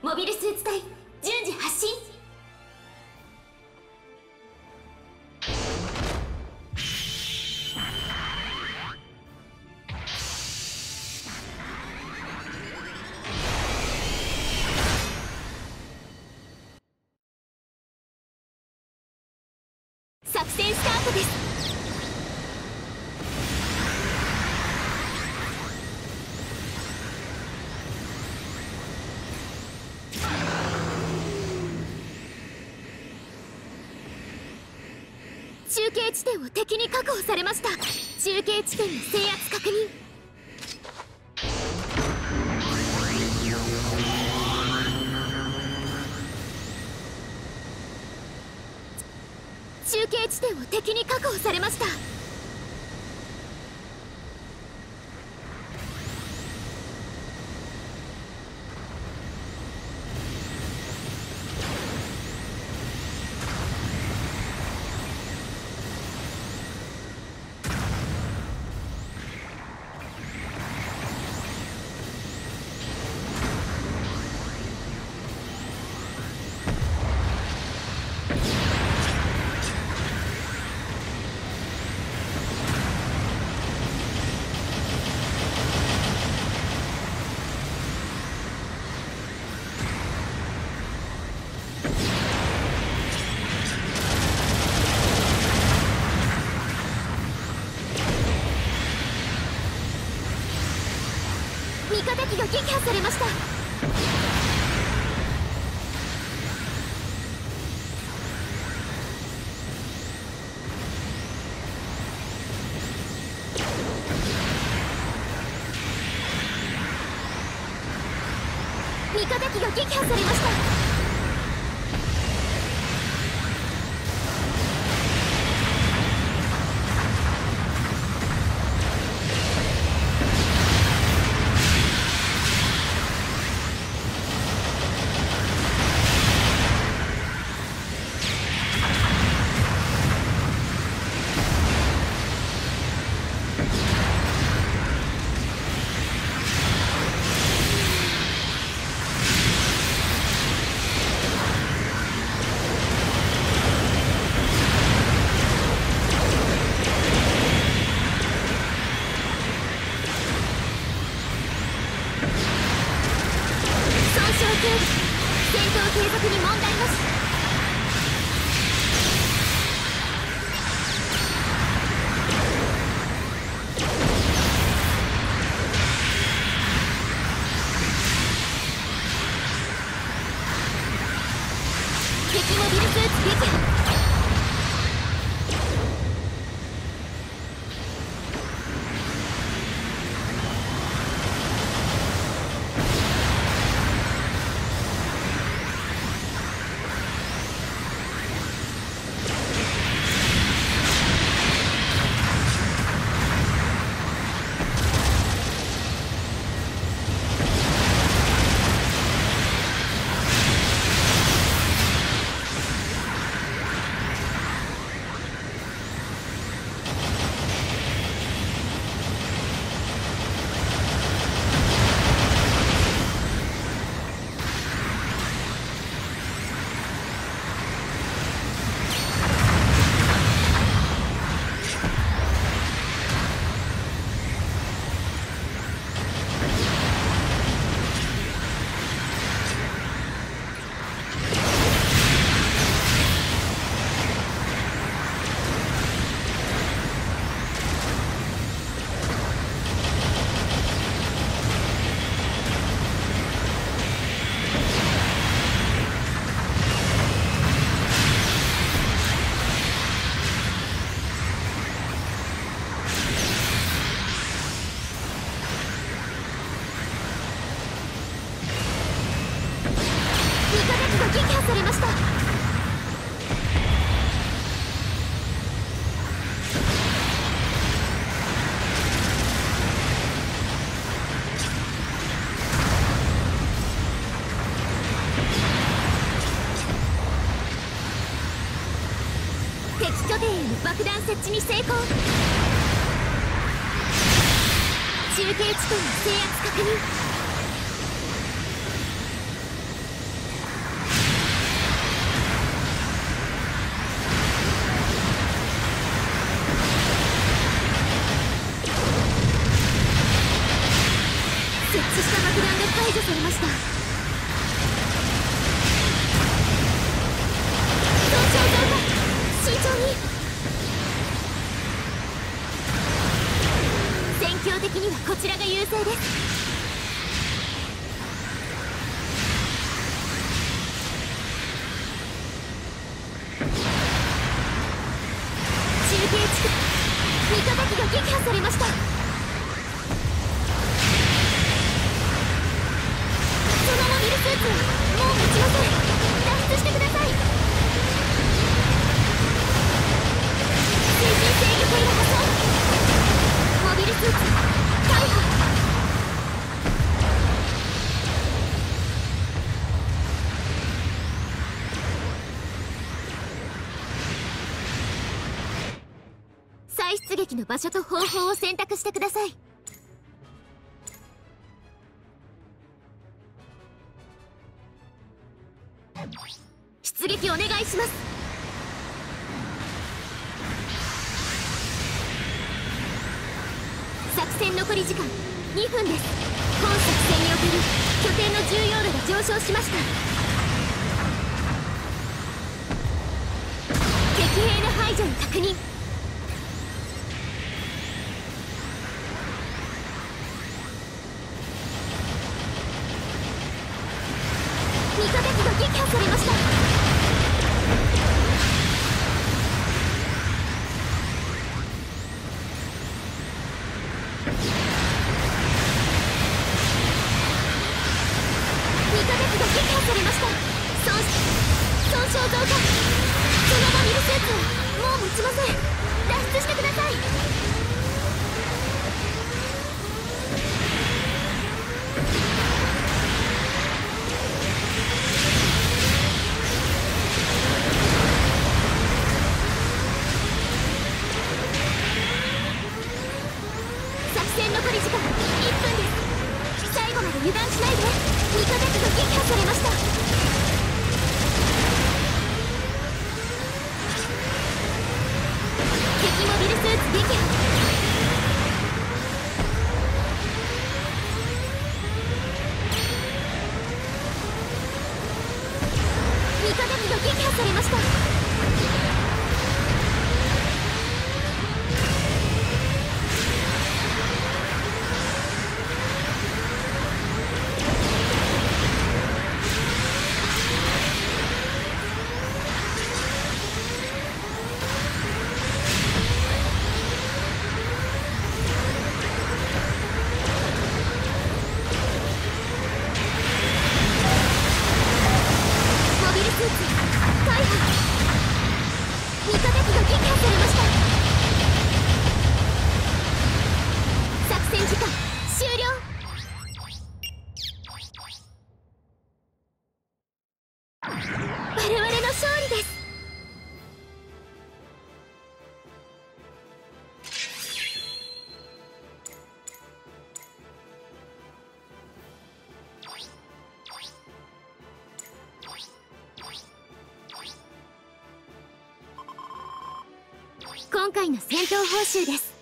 モビルスーツ隊順次発進。作戦スタートです。中継地点を敵に確保されました。中継地点の制圧確認。中継地点を敵に確保されました。味方機が撃破されました。味方機が撃破されました。戦闘継続に問題なし。敵モビルスーツ撃破。撃破されました。敵拠点への爆弾設置に成功。中継地点の制圧確認。 こちらが優勢です。中継地区味方機が撃破されました。そのモビルスーツはもう持ちません。脱出してください。推進制御艇が破損。モビルスーツ大破。再出撃の場所と方法を選択してください。出撃お願いします。作戦残り時間2分です。本作戦における拠点の重要度が上昇しました。敵兵の排除に確認。味方機が撃破されました。味方機が撃破されました。損傷増加。そのモビルスーツはもう持ちません。脱出してください。作戦残り時間1分です。最後まで油断しないで。味方機が撃破されました。敵モビルスーツ撃破。味方機が撃破されました。我々の勝利です。今回の戦闘報酬です。